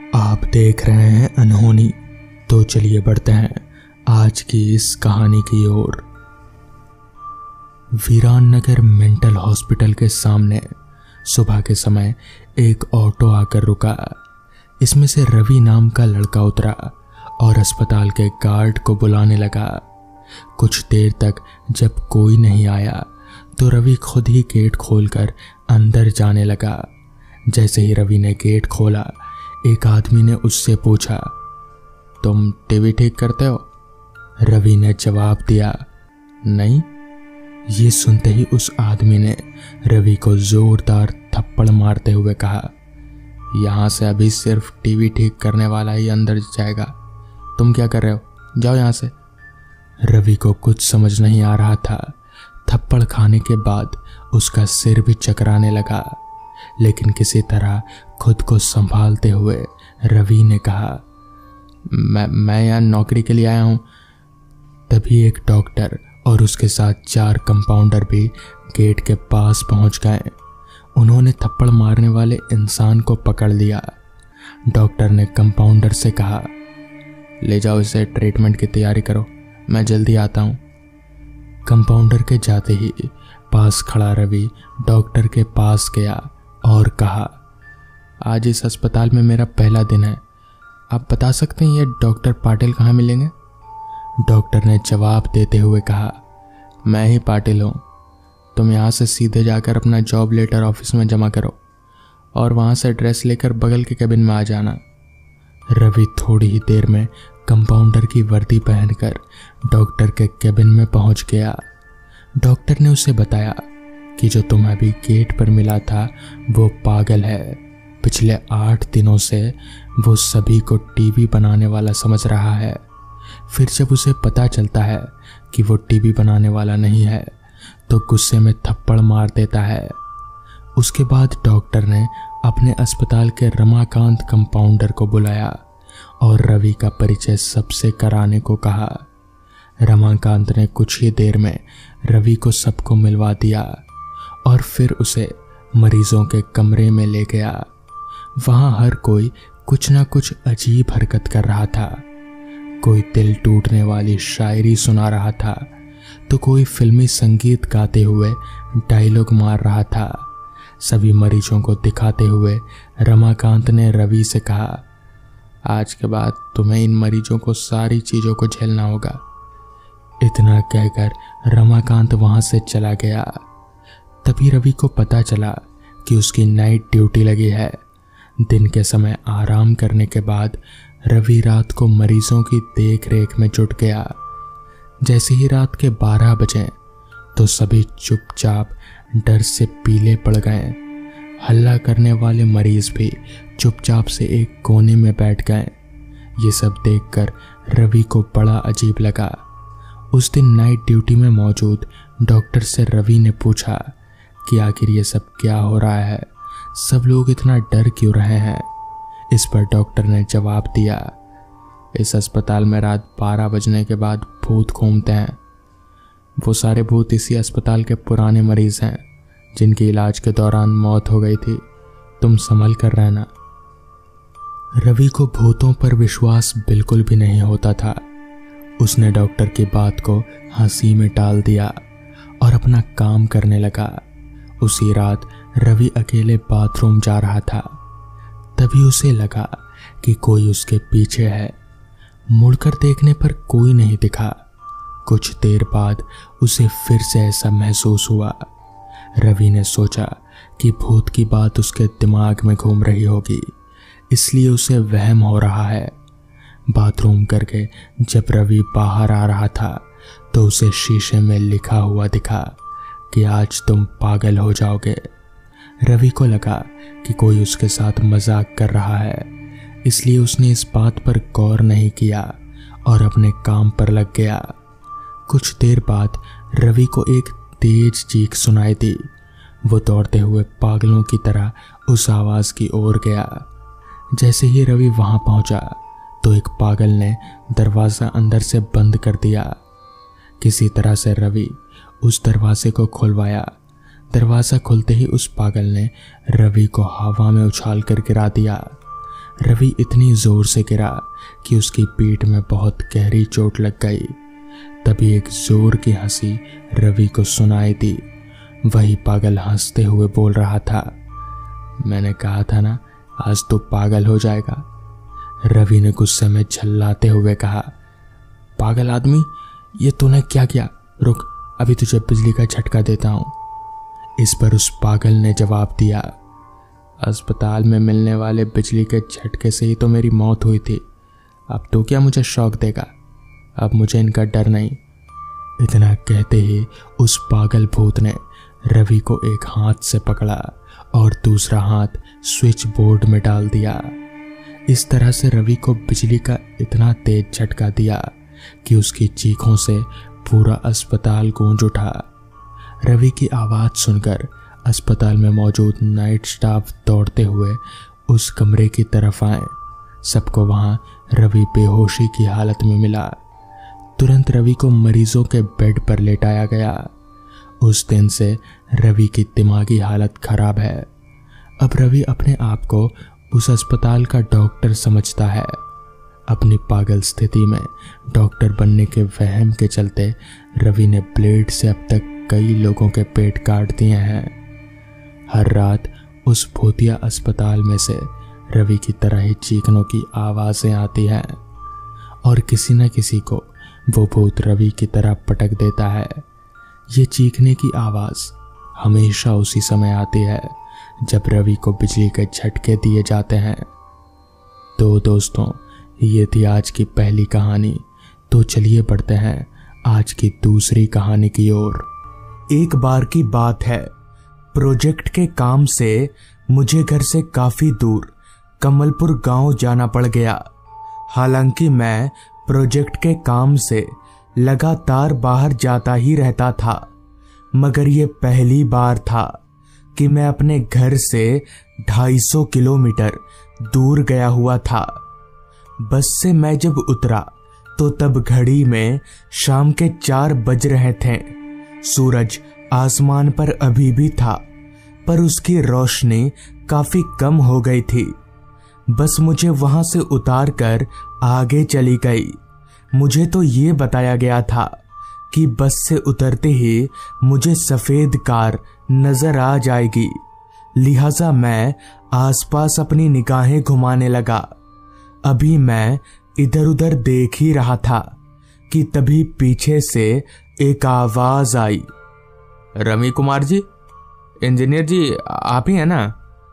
आप देख रहे हैं अनहोनी। तो चलिए बढ़ते हैं आज की इस कहानी की ओर। वीरान नगर मेंटल हॉस्पिटल के सामने सुबह के समय एक ऑटो आकर रुका। इसमें से रवि नाम का लड़का उतरा और अस्पताल के गार्ड को बुलाने लगा। कुछ देर तक जब कोई नहीं आया तो रवि खुद ही गेट खोलकर अंदर जाने लगा। जैसे ही रवि ने गेट खोला, एक आदमी ने उससे पूछा, तुम टीवी ठीक करते हो? रवि ने जवाब दिया, नहीं। ये सुनते ही उस आदमी ने रवि को जोरदार थप्पड़ मारते हुए कहा, यहाँ से अभी सिर्फ टीवी ठीक करने वाला ही अंदर जाएगा। तुम क्या कर रहे हो? जाओ यहाँ से। रवि को कुछ समझ नहीं आ रहा था। थप्पड़ खाने के बाद उसका सिर भी चकराने लगा, लेकिन किसी तरह खुद को संभालते हुए रवि ने कहा, मैं यहाँ नौकरी के लिए आया हूँ। तभी एक डॉक्टर और उसके साथ 4 कंपाउंडर भी गेट के पास पहुंच गए। उन्होंने थप्पड़ मारने वाले इंसान को पकड़ लिया। डॉक्टर ने कंपाउंडर से कहा, ले जाओ इसे, ट्रीटमेंट की तैयारी करो, मैं जल्दी आता हूँ। कंपाउंडर के जाते ही पास खड़ा रवि डॉक्टर के पास गया और कहा, आज इस अस्पताल में मेरा पहला दिन है। आप बता सकते हैं ये डॉक्टर पाटिल कहाँ मिलेंगे? डॉक्टर ने जवाब देते हुए कहा, मैं ही पाटिल हूँ। तुम यहाँ से सीधे जाकर अपना जॉब लेटर ऑफिस में जमा करो और वहाँ से ड्रेस लेकर बगल के केबिन में आ जाना। रवि थोड़ी ही देर में कंपाउंडर की वर्दी पहनकर डॉक्टर के केबिन में पहुँच गया। डॉक्टर ने उसे बताया कि जो तुम्हें अभी गेट पर मिला था वो पागल है। पिछले 8 दिनों से वो सभी को टीवी बनाने वाला समझ रहा है। फिर जब उसे पता चलता है कि वो टीवी बनाने वाला नहीं है तो गुस्से में थप्पड़ मार देता है। उसके बाद डॉक्टर ने अपने अस्पताल के रमाकांत कंपाउंडर को बुलाया और रवि का परिचय सबसे कराने को कहा। रमाकांत ने कुछ ही देर में रवि को सबको मिलवा दिया और फिर उसे मरीजों के कमरे में ले गया। वहां हर कोई कुछ ना कुछ अजीब हरकत कर रहा था। कोई दिल टूटने वाली शायरी सुना रहा था तो कोई फिल्मी संगीत गाते हुए डायलॉग मार रहा था। सभी मरीजों को दिखाते हुए रमाकांत ने रवि से कहा, आज के बाद तुम्हें इन मरीजों को सारी चीज़ों को झेलना होगा। इतना कहकर रमाकांत वहां से चला गया। तभी रवि को पता चला कि उसकी नाइट ड्यूटी लगी है। दिन के समय आराम करने के बाद रवि रात को मरीजों की देख रेख में जुट गया। जैसे ही रात के 12 बजे तो सभी चुपचाप डर से पीले पड़ गए। हल्ला करने वाले मरीज भी चुपचाप से एक कोने में बैठ गए। ये सब देखकर रवि को बड़ा अजीब लगा। उस दिन नाइट ड्यूटी में मौजूद डॉक्टर से रवि ने पूछा कि आखिर ये सब क्या हो रहा है, सब लोग इतना डर क्यों रहे हैं? इस पर डॉक्टर ने जवाब दिया, इस अस्पताल में रात 12 बजने के बाद भूत घूमते हैं। वो सारे भूत इसी अस्पताल के पुराने मरीज हैं जिनकी इलाज के दौरान मौत हो गई थी। तुम संभल कर रहना। रवि को भूतों पर विश्वास बिल्कुल भी नहीं होता था। उसने डॉक्टर की बात को हंसी में टाल दिया और अपना काम करने लगा। उसी रात रवि अकेले बाथरूम जा रहा था। तभी उसे लगा कि कोई उसके पीछे है। मुड़कर देखने पर कोई नहीं दिखा। कुछ देर बाद उसे फिर से ऐसा महसूस हुआ। रवि ने सोचा कि भूत की बात उसके दिमाग में घूम रही होगी, इसलिए उसे वहम हो रहा है। बाथरूम करके जब रवि बाहर आ रहा था तो उसे शीशे में लिखा हुआ दिखा कि आज तुम पागल हो जाओगे। रवि को लगा कि कोई उसके साथ मजाक कर रहा है, इसलिए उसने इस बात पर गौर नहीं किया और अपने काम पर लग गया। कुछ देर बाद रवि को एक तेज चीख सुनाई दी। वो दौड़ते हुए पागलों की तरह उस आवाज़ की ओर गया। जैसे ही रवि वहां पहुंचा तो एक पागल ने दरवाज़ा अंदर से बंद कर दिया। किसी तरह से रवि उस दरवाजे को खुलवाया। दरवाज़ा खुलते ही उस पागल ने रवि को हवा में उछाल कर गिरा दिया। रवि इतनी जोर से गिरा कि उसकी पीठ में बहुत गहरी चोट लग गई। तभी एक जोर की हंसी रवि को सुनाई दी। वही पागल हंसते हुए बोल रहा था, मैंने कहा था ना आज तो पागल हो जाएगा। रवि ने गुस्से में झल्लाते हुए कहा, पागल आदमी, ये तूने क्या किया? रुक, अभी तुझे बिजली का झटका देता हूं। इस पर उस पागल ने जवाब दिया, अस्पताल में मिलने वाले बिजली के झटके से ही तो मेरी मौत हुई थी। अब तो क्या मुझे शौक देगा? अब मुझे इनका डर नहीं। इतना कहते ही उस पागल भूत ने रवि को एक हाथ से पकड़ा और दूसरा हाथ स्विच बोर्ड में डाल दिया। इस तरह से रवि को बिजली का इतना तेज झटका दिया कि उसकी चीखों से पूरा अस्पताल गूंज उठा। रवि की आवाज सुनकर अस्पताल में मौजूद नाइट स्टाफ दौड़ते हुए उस कमरे की तरफ आए। सबको वहां रवि बेहोशी की हालत में मिला। तुरंत रवि को मरीजों के बेड पर लेटाया गया। उस दिन से रवि की दिमागी हालत खराब है। अब रवि अपने आप को उस अस्पताल का डॉक्टर समझता है। अपनी पागल स्थिति में डॉक्टर बनने के वहम के चलते रवि ने ब्लेड से अब तक कई लोगों के पेट काट दिए हैं। हर रात उस भूतिया अस्पताल में से रवि की तरह ही चीखनों की आवाजें आती हैं और किसी न किसी को वो भूत रवि की तरह पटक देता है। ये चीखने की आवाज हमेशा उसी समय आती है जब रवि को बिजली के झटके दिए जाते हैं। तो दोस्तों, ये थी आज की पहली कहानी। तो चलिए बढ़ते हैं आज की दूसरी कहानी की ओर। एक बार की बात है, प्रोजेक्ट के काम से मुझे घर से काफी दूर कमलपुर गांव जाना पड़ गया। हालांकि मैं प्रोजेक्ट के काम से लगातार बाहर जाता ही रहता था, मगर ये पहली बार था कि मैं अपने घर से 250 किलोमीटर दूर गया हुआ था। बस से मैं जब उतरा तो तब घड़ी में शाम के 4 बज रहे थे। सूरज आसमान पर अभी भी था, पर उसकी रोशनी काफी कम हो गई थी। बस मुझे वहां से उतार कर आगे चली गई। मुझे तो ये बताया गया था कि बस से उतरते ही मुझे सफेद कार नजर आ जाएगी, लिहाजा मैं आसपास अपनी निगाहें घुमाने लगा। अभी मैं इधर उधर देख ही रहा था कि तभी पीछे से एक आवाज आई, रवि कुमार जी, इंजीनियर जी, आप ही हैं ना?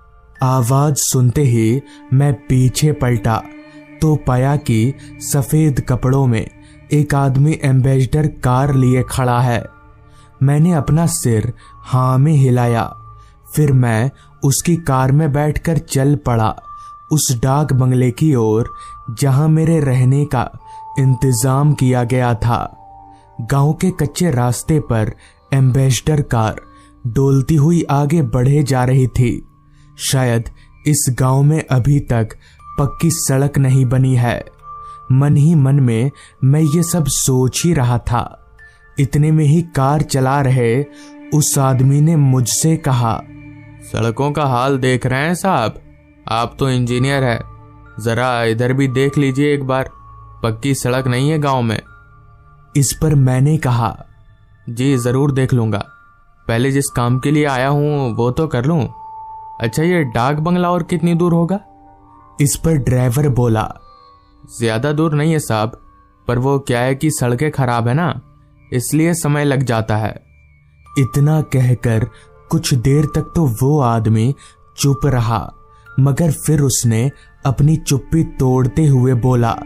आवाज सुनते ही मैं पीछे पलटा तो पाया कि सफेद कपड़ों में एक आदमी एम्बेसडर कार लिए खड़ा है। मैंने अपना सिर हाँ में हिलाया। फिर मैं उसकी कार में बैठकर चल पड़ा उस डाक बंगले की ओर जहां मेरे रहने का इंतजाम किया गया था। गांव के कच्चे रास्ते पर एम्बेसडर कार डोलती हुई आगे बढ़े जा रही थी। शायद इस गांव में अभी तक पक्की सड़क नहीं बनी है। मन ही मन में मैं ये सब सोच ही रहा था। इतने में ही कार चला रहे उस आदमी ने मुझसे कहा, सड़कों का हाल देख रहे हैं साहब? आप तो इंजीनियर है, जरा इधर भी देख लीजिए एक बार, पक्की सड़क नहीं है गांव में। इस पर मैंने कहा, जी जरूर देख लूंगा, पहले जिस काम के लिए आया हूं वो तो कर लूं। अच्छा, ये डाक बंगला और कितनी दूर होगा? इस पर ड्राइवर बोला, ज्यादा दूर नहीं है साहब, पर वो क्या है कि सड़कें खराब है ना, इसलिए समय लग जाता है। इतना कहकर कुछ देर तक तो वो आदमी चुप रहा, मगर फिर उसने अपनी चुप्पी तोड़ते हुए बोला,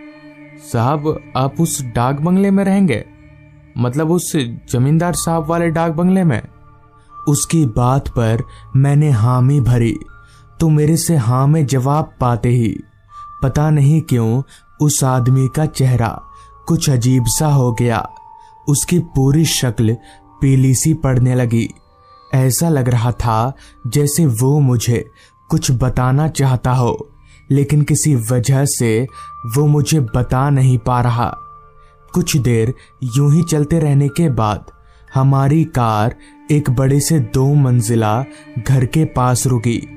साहब आप उस डाक बंगले में रहेंगे? मतलब उस जमींदार साहब वाले डाक बंगले में? उसकी बात पर मैंने हामी भरी तो मेरे से हाँ में जवाब पाते ही पता नहीं क्यों उस आदमी का चेहरा कुछ अजीब सा हो गया। उसकी पूरी शक्ल पीली सी पड़ने लगी। ऐसा लग रहा था जैसे वो मुझे कुछ बताना चाहता हो, लेकिन किसी वजह से वो मुझे बता नहीं पा रहा। कुछ देर यूं ही चलते रहने के बाद हमारी कार एक बड़े से 2 मंजिला घर के पास रुकी।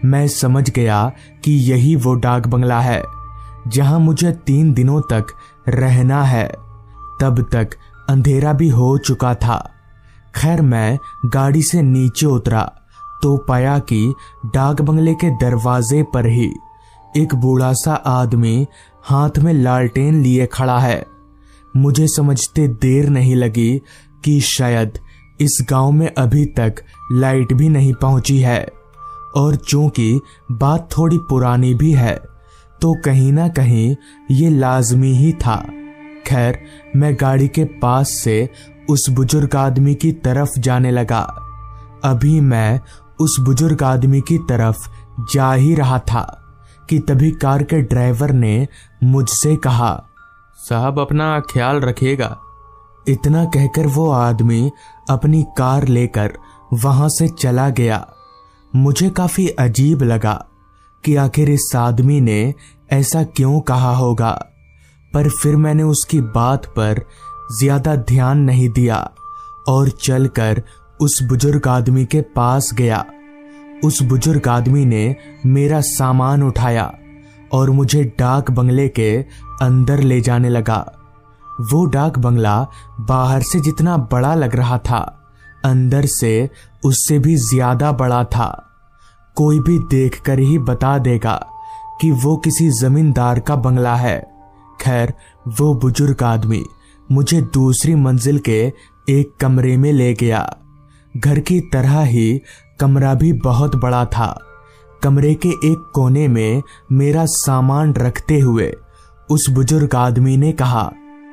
मैं समझ गया कि यही वो डाक बंगला है जहां मुझे 3 दिनों तक रहना है। तब तक अंधेरा भी हो चुका था। खैर, मैं गाड़ी से नीचे उतरा तो पाया कि डाक बंगले के दरवाजे पर ही एक बूढ़ा सा आदमी हाथ में लालटेन लिए खड़ा है। मुझे समझते देर नहीं लगी कि शायद इस गांव में अभी तक लाइट भी नहीं पहुंची है, और चूंकि बात थोड़ी पुरानी भी है तो कहीं ना कहीं ये लाजमी ही था। खैर, मैं गाड़ी के पास से उस बुजुर्ग आदमी की तरफ जाने लगा। अभी मैं उस बुजुर्ग आदमी की तरफ जा ही रहा था कि तभी कार के ड्राइवर ने मुझसे कहा, साहब अपना ख्याल रखिएगा। इतना कहकर वो आदमी अपनी कार लेकर वहां से चला गया। मुझे काफी अजीब लगा कि आखिर इस आदमी ने ऐसा क्यों कहा होगा, पर फिर मैंने उसकी बात पर ज्यादा ध्यान नहीं दिया और चलकर उस बुजुर्ग आदमी के पास गया। उस बुजुर्ग आदमी ने मेरा सामान उठाया और मुझे डाक बंगले के अंदर ले जाने लगा। वो डाक बंगला बाहर से जितना बड़ा लग रहा था, अंदर से उससे भी ज्यादा बड़ा था। कोई भी देखकर ही बता देगा कि वो किसी जमींदार का बंगला है। खैर, वो बुजुर्ग आदमी मुझे दूसरी मंजिल के एक कमरे में ले गया। घर की तरह ही कमरा भी बहुत बड़ा था। कमरे के एक कोने में मेरा सामान रखते हुए उस बुजुर्ग आदमी ने कहा,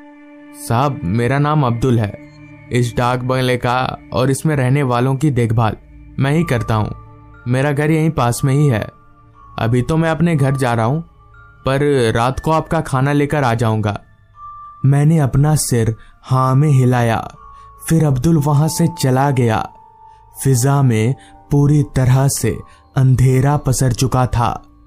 साहब मेरा नाम अब्दुल है। इस डाक बंगले का और इसमें रहने वालों की देखभाल मैं ही करता हूँ। मेरा घर यहीं पास में ही है। अभी तो मैं अपने घर जा रहा हूँ, पर रात को आपका खाना लेकर आ जाऊंगा। मैंने अपना सिर हाँ में हिलाया। फिर अब्दुल वहां से चला गया। फिजा में पूरी तरह से अंधेरा पसर चुका था।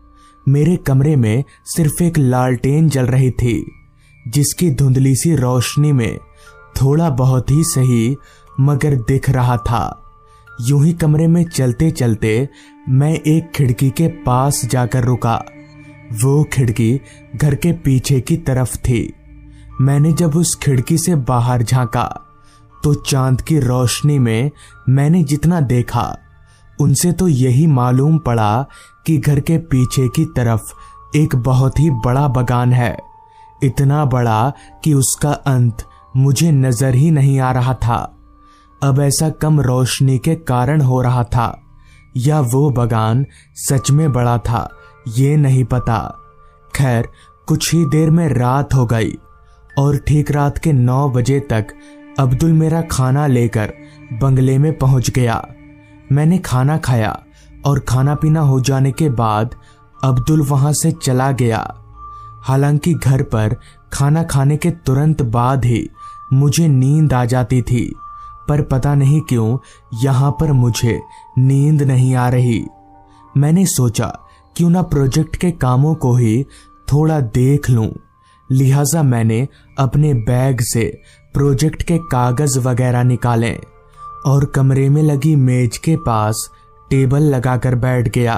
मेरे कमरे में सिर्फ एक लालटेन जल रही थी, जिसकी धुंधली सी रोशनी में थोड़ा बहुत ही सही मगर दिख रहा था। यूं ही कमरे में चलते चलते मैं एक खिड़की के पास जाकर रुका। वो खिड़की घर के पीछे की तरफ थी। मैंने जब उस खिड़की से बाहर झांका तो चांद की रोशनी में मैंने जितना देखा उनसे तो यही मालूम पड़ा कि घर के पीछे की तरफ एक बहुत ही बड़ा बगान है। इतना बड़ा कि उसका अंत मुझे नजर ही नहीं आ रहा था। अब ऐसा कम रोशनी के कारण हो रहा था या वो बगान सच में बड़ा था, ये नहीं पता। खैर, कुछ ही देर में रात हो गई और ठीक रात के 9 बजे तक अब्दुल मेरा खाना लेकर बंगले में पहुंच गया। मैंने खाना खाया और खाना पीना हो जाने के बाद अब्दुल वहां से चला गया। हालांकि घर पर खाना खाने के तुरंत बाद ही मुझे नींद आ जाती थी, पर पता नहीं क्यों यहाँ पर मुझे नींद नहीं आ रही। मैंने सोचा क्यों ना प्रोजेक्ट के कामों को ही थोड़ा देख लूं। लिहाजा मैंने अपने बैग से प्रोजेक्ट के कागज वगैरह निकाले और कमरे में लगी मेज के पास टेबल लगाकर बैठ गया।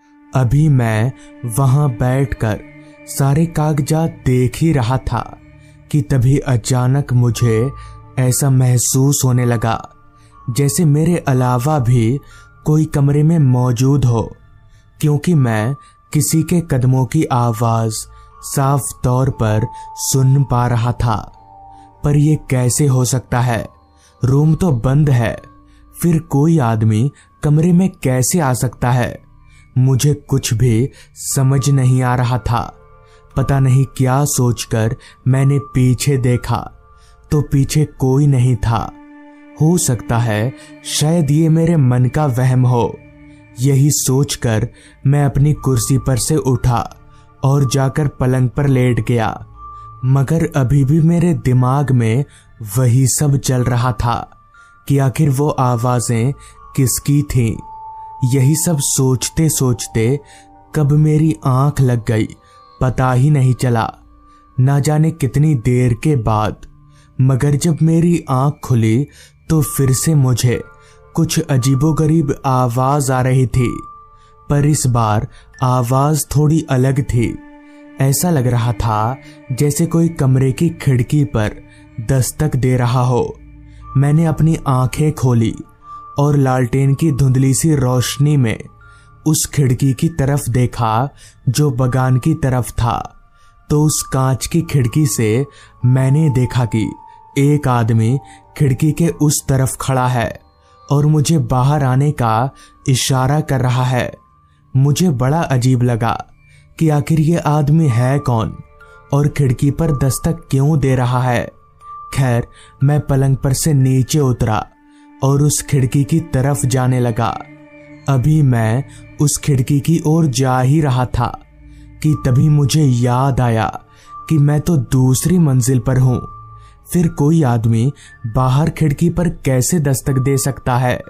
अभी मैं वहां बैठकर सारे कागजात देख ही रहा था कि तभी अचानक मुझे ऐसा महसूस होने लगा जैसे मेरे अलावा भी कोई कमरे में मौजूद हो, क्योंकि मैं किसी के कदमों की आवाज साफ तौर पर सुन पा रहा था। पर यह कैसे हो सकता है? रूम तो बंद है, फिर कोई आदमी कमरे में कैसे आ सकता है? मुझे कुछ भी समझ नहीं आ रहा था। पता नहीं क्या सोचकर मैंने पीछे देखा तो पीछे कोई नहीं था। हो सकता है शायद ये मेरे मन का वहम हो। यही सोचकर मैं अपनी कुर्सी पर से उठा और जाकर पलंग पर लेट गया, मगर अभी भी मेरे दिमाग में वही सब चल रहा था कि आखिर वो आवाजें किसकी थीं। यही सब सोचते सोचते कब मेरी आंख लग गई पता ही नहीं चला। ना जाने कितनी देर के बाद, मगर जब मेरी आंख खुली तो फिर से मुझे कुछ अजीबोगरीब आवाज आ रही थी। पर इस बार आवाज थोड़ी अलग थी। ऐसा लग रहा था जैसे कोई कमरे की खिड़की पर दस्तक दे रहा हो। मैंने अपनी आंखें खोली और लालटेन की धुंधली सी रोशनी में उस खिड़की की तरफ देखा जो बगान की तरफ था। तो उस कांच की खिड़की से मैंने देखा कि एक आदमी खिड़की के उस तरफ खड़ा है और मुझे बाहर आने का इशारा कर रहा है। मुझे बड़ा अजीब लगा कि आखिर ये आदमी है कौन और खिड़की पर दस्तक क्यों दे रहा है। खैर, मैं पलंग पर से नीचे उतरा और उस खिड़की की तरफ जाने लगा। अभी मैं उस खिड़की की ओर जा ही रहा था कि तभी मुझे याद आया कि मैं तो दूसरी मंजिल पर हूं। फिर कोई आदमी बाहर खिड़की पर कैसे दस्तक दे सकता है।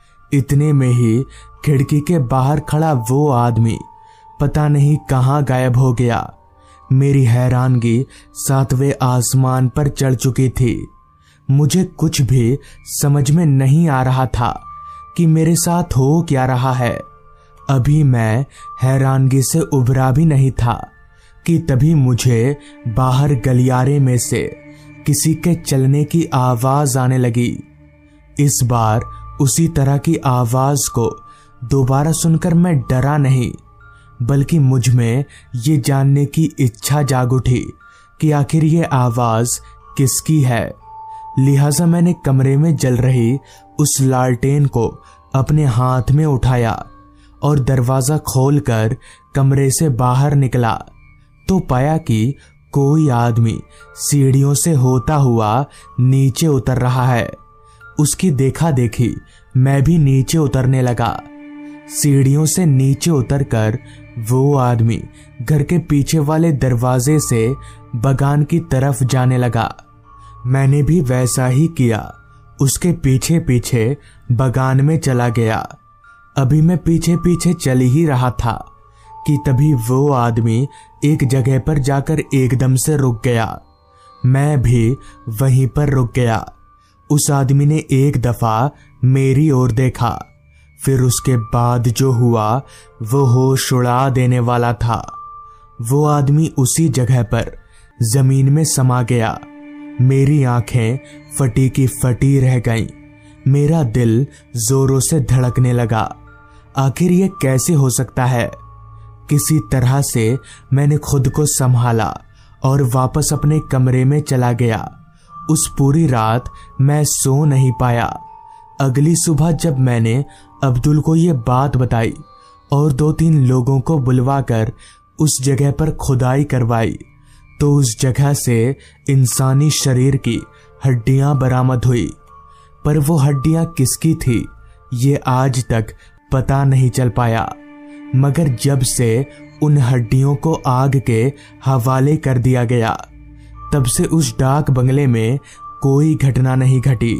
इतने में ही खिड़की के बाहर खड़ा वो आदमी पता नहीं कहां गायब हो गया। मेरी हैरानगी 7वें आसमान पर चढ़ चुकी थी। मुझे कुछ भी समझ में नहीं आ रहा था कि मेरे साथ हो क्या रहा है। अभी मैं हैरानगी से उभरा भी नहीं था कि तभी मुझे बाहर गलियारे में से किसी के चलने की आवाज आने लगी। इस बार उसी तरह की आवाज को दोबारा सुनकर मैं डरा नहीं, बल्कि मुझ में ये जानने की इच्छा जाग उठी कि आखिर ये आवाज किसकी है। लिहाजा मैंने कमरे में जल रही उस लालटेन को अपने हाथ में उठाया और दरवाजा खोलकर कमरे से बाहर निकला तो पाया कि कोई आदमी सीढ़ियों से होता हुआ नीचे उतर रहा है। उसकी देखा देखी मैं भी नीचे उतरने लगा। सीढ़ियों से नीचे उतरकर वो आदमी घर के पीछे वाले दरवाजे से बगान की तरफ जाने लगा। मैंने भी वैसा ही किया, उसके पीछे पीछे बगान में चला गया। अभी मैं पीछे पीछे चल ही रहा था कि तभी वो आदमी एक जगह पर जाकर एकदम से रुक गया। मैं भी वहीं पर रुक गया। उस आदमी ने एक दफा मेरी ओर देखा, फिर उसके बाद जो हुआ वो होश उड़ा देने वाला था। वो आदमी उसी जगह पर जमीन में समा गया। मेरी आंखें फटी की फटी रह गईं। मेरा दिल जोरों से धड़कने लगा। आखिर ये कैसे हो सकता है? किसी तरह से मैंने खुद को संभाला और वापस अपने कमरे में चला गया। उस पूरी रात मैं सो नहीं पाया। अगली सुबह जब मैंने अब्दुल को ये बात बताई और 2-3 लोगों को बुलवाकर उस जगह पर खुदाई करवाई तो उस जगह से इंसानी शरीर की हड्डियां बरामद हुई। पर वो हड्डियां किसकी थी ये आज तक पता नहीं चल पाया। मगर जब से उन हड्डियों को आग के हवाले कर दिया गया तब से उस डाक बंगले में कोई घटना नहीं घटी।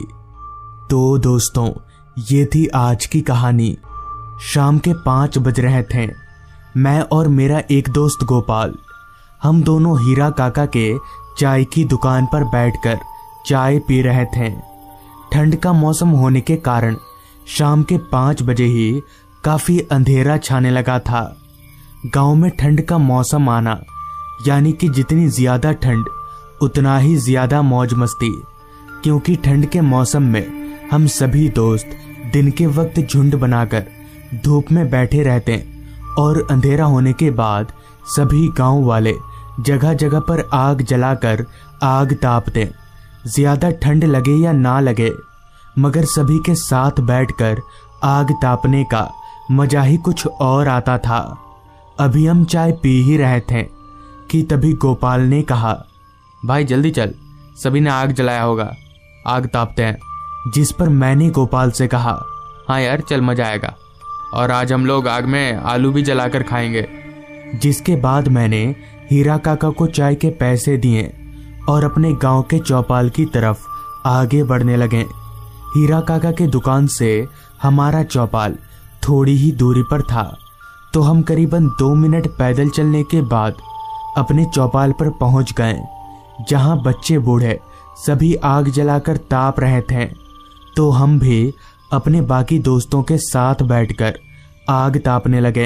तो दोस्तों, ये थी आज की कहानी। शाम के 5 बज रहे थे। मैं और मेरा एक दोस्त गोपाल, हम दोनों हीरा काका के चाय की दुकान पर बैठकर चाय पी रहे थे। ठंड का मौसम होने के कारण शाम के 5 बजे ही काफी अंधेरा छाने लगा था। गांव में ठंड का मौसम आना यानी कि जितनी ज्यादा ठंड उतना ही ज्यादा मौज मस्ती, क्योंकि ठंड के मौसम में हम सभी दोस्त दिन के वक्त झुंड बनाकर धूप में बैठे रहते और अंधेरा होने के बाद सभी गांव वाले जगह जगह पर आग जलाकर आग तापते। ज्यादा ठंड लगे या ना लगे, मगर सभी के साथ बैठकर आग तापने का मजा ही कुछ और आता था। अभी हम चाय पी ही रहे थे कि तभी गोपाल ने कहा, भाई जल्दी चल, सभी ने आग जलाया होगा, आग तापते हैं। जिस पर मैंने गोपाल से कहा, हाँ यार चल, मजा आएगा, और आज हम लोग आग में आलू भी जलाकर खाएंगे। जिसके बाद मैंने हीरा काका को चाय के पैसे दिए और अपने गांव के चौपाल की तरफ आगे बढ़ने लगे। हीरा काका के दुकान से हमारा चौपाल थोड़ी ही दूरी पर था, तो हम करीबन 2 मिनट पैदल चलने के बाद अपने चौपाल पर पहुंच गए, जहां बच्चे बूढ़े सभी आग जलाकर ताप रहे थे। तो हम भी अपने बाकी दोस्तों के साथ बैठकर आग तापने लगे।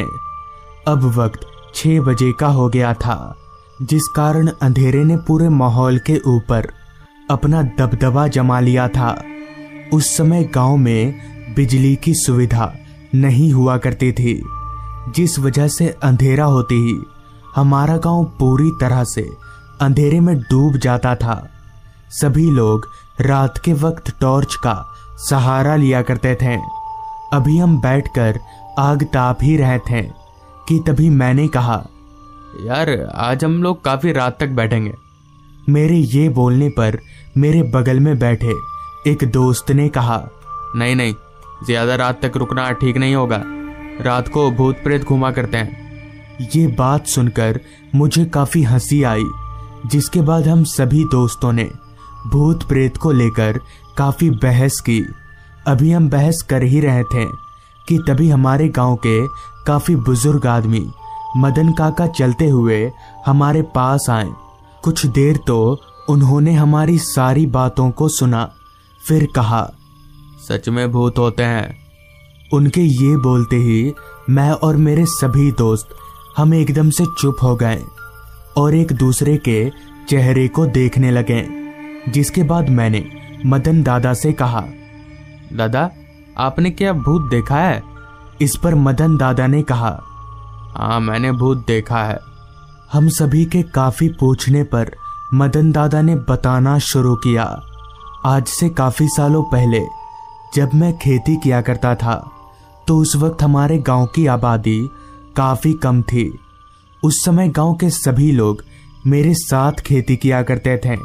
अब वक्त 6 बजे का हो गया था, जिस कारण अंधेरे ने पूरे माहौल के ऊपर अपना दबदबा जमा लिया था। उस समय गांव में बिजली की सुविधा नहीं हुआ करती थी, जिस वजह से अंधेरा होते ही हमारा गांव पूरी तरह से अंधेरे में डूब जाता था। सभी लोग रात के वक्त टॉर्च का सहारा लिया करते थे। अभी हम बैठकर आग ताप ही रहे थे कि तभी मैंने कहा, यार आज हम लोग काफी रात तक बैठेंगे। मेरे ये बोलने पर मेरे बगल में बैठे एक दोस्त ने कहा, नहीं नहीं, ज्यादा रात तक रुकना ठीक नहीं होगा, रात को भूत प्रेत घुमा करते हैं। ये बात सुनकर मुझे काफी हंसी आई, जिसके बाद हम सभी दोस्तों ने भूत प्रेत को लेकर काफी बहस की। अभी हम बहस कर ही रहे थे कि तभी हमारे गांव के काफी बुजुर्ग आदमी मदन काका चलते हुए हमारे पास आए। कुछ देर तो उन्होंने हमारी सारी बातों को सुना, फिर कहा, सच में भूत होते हैं। उनके ये बोलते ही मैं और मेरे सभी दोस्त हम एकदम से चुप हो गए और एक दूसरे के चेहरे को देखने लगे। जिसके बाद मैंने मदन दादा से कहा, दादा आपने क्या भूत देखा है? इस पर मदन दादा ने कहा, हाँ मैंने भूत देखा है। हम सभी के काफी पूछने पर मदन दादा ने बताना शुरू किया। आज से काफी सालों पहले जब मैं खेती किया करता था, तो उस वक्त हमारे गांव की आबादी काफी कम थी। उस समय गांव के सभी लोग मेरे साथ खेती किया करते थे।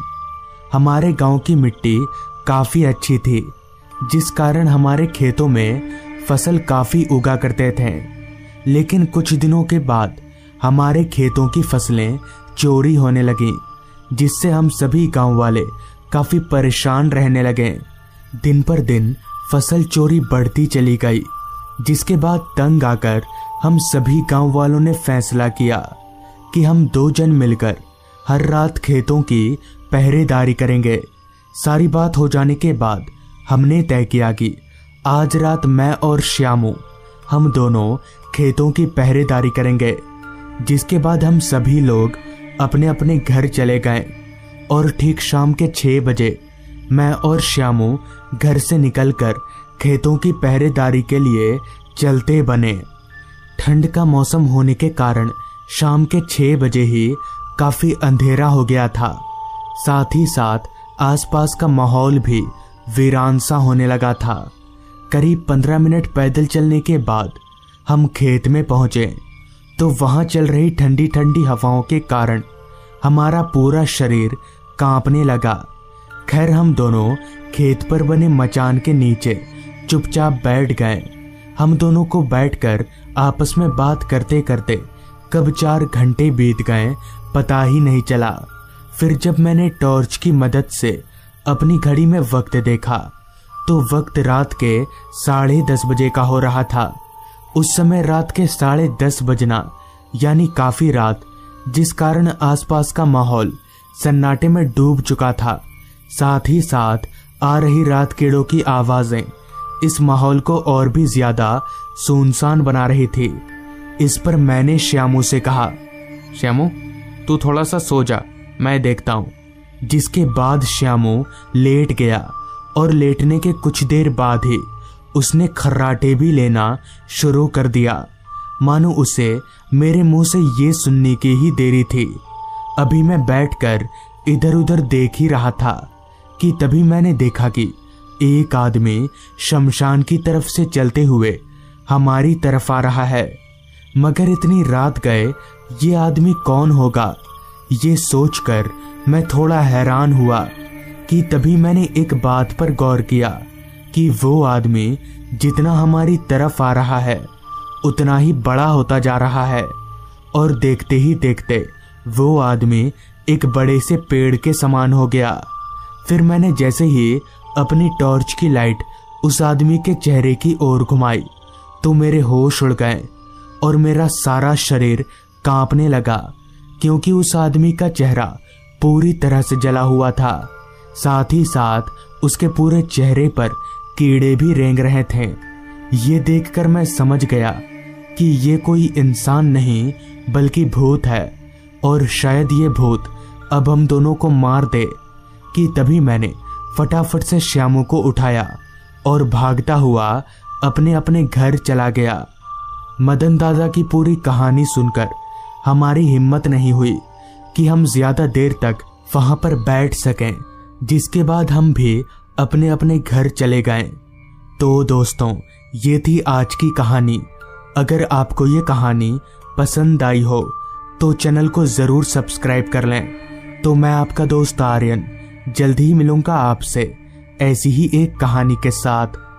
हमारे गांव की मिट्टी काफी अच्छी थी, जिस कारण हमारे खेतों में फसल काफी उगा करते थे। लेकिन कुछ दिनों के बाद हमारे खेतों की फसलें चोरी होने लगीं, जिससे हम सभी गांव वाले काफी परेशान रहने लगे। दिन पर दिन फसल चोरी बढ़ती चली गई, जिसके बाद तंग आकर हम सभी गांव वालों ने फैसला किया कि हम 2 जन मिलकर हर रात खेतों की पहरेदारी करेंगे। सारी बात हो जाने के बाद हमने तय किया कि आज रात मैं और श्यामू हम दोनों खेतों की पहरेदारी करेंगे। जिसके बाद हम सभी लोग अपने अपने घर चले गए और ठीक शाम के 6 बजे मैं और श्यामू घर से निकलकर खेतों की पहरेदारी के लिए चलते बने। ठंड का मौसम होने के कारण शाम के 6 बजे ही काफी अंधेरा हो गया था। साथ ही साथ आसपास का माहौल भी वीरान सा होने लगा था। करीब 15 मिनट पैदल चलने के बाद हम खेत में पहुंचे, तो वहां चल रही ठंडी ठंडी हवाओं के कारण हमारा पूरा शरीर कांपने लगा। खैर हम दोनों खेत पर बने मचान के नीचे चुपचाप बैठ गए। हम दोनों को बैठकर आपस में बात करते करते कब 4 घंटे बीत गए पता ही नहीं चला। फिर जब मैंने टॉर्च की मदद से अपनी घड़ी में वक्त देखा, तो वक्त रात के 10:30 बजे का हो रहा था। उस समय रात के 10:30 बजना यानी काफी रात, जिस कारण आसपास का माहौल सन्नाटे में डूब चुका था। साथ ही साथ आ रही रात कीड़ों की आवाजें इस माहौल को और भी ज्यादा सुनसान बना रही थी। इस पर मैंने श्यामू से कहा, श्यामू तू थोड़ा सा सो जा, मैं देखता हूँ। जिसके बाद श्यामू लेट गया और लेटने के कुछ देर बाद ही उसने खर्राटे भी लेना शुरू कर दिया, मानो उसे मेरे मुंह से ये सुनने की ही देरी थी। अभी मैं बैठकर इधर उधर देख ही रहा था कि तभी मैंने देखा कि एक आदमी शमशान की तरफ से चलते हुए हमारी तरफ आ रहा है। मगर इतनी रात गए ये आदमी कौन होगा, ये सोचकर मैं थोड़ा हैरान हुआ कि तभी मैंने एक बात पर गौर किया कि वो आदमी जितना हमारी तरफ आ रहा है उतना ही बड़ा होता जा रहा है, और देखते ही देखते वो आदमी एक बड़े से पेड़ के समान हो गया। फिर मैंने जैसे ही अपनी टॉर्च की लाइट उस आदमी के चेहरे की ओर घुमाई, तो मेरे होश उड़ गए और मेरा सारा शरीर कांपने लगा, क्योंकि उस आदमी का चेहरा पूरी तरह से जला हुआ था। साथ ही साथ उसके पूरे चेहरे पर कीड़े भी रेंग रहे थे। ये देखकर मैं समझ गया कि ये कोई इंसान नहीं बल्कि भूत है और शायद ये भूत अब हम दोनों को मार दे। कि तभी मैंने फटाफट से श्यामू को उठाया और भागता हुआ अपने अपने घर चला गया। मदन दादा की पूरी कहानी सुनकर हमारी हिम्मत नहीं हुई कि हम ज्यादा देर तक वहां पर बैठ सकें, जिसके बाद हम भी अपने अपने घर चले गए। तो दोस्तों, ये थी आज की कहानी। अगर आपको ये कहानी पसंद आई हो तो चैनल को ज़रूर सब्सक्राइब कर लें। तो मैं आपका दोस्त आर्यन जल्द ही मिलूंगा आपसे ऐसी ही एक कहानी के साथ।